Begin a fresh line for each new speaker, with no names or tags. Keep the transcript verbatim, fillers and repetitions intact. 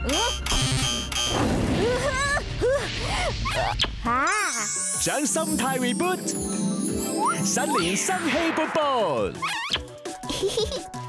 啊！
將心態 reboot， 新年生氣勃勃。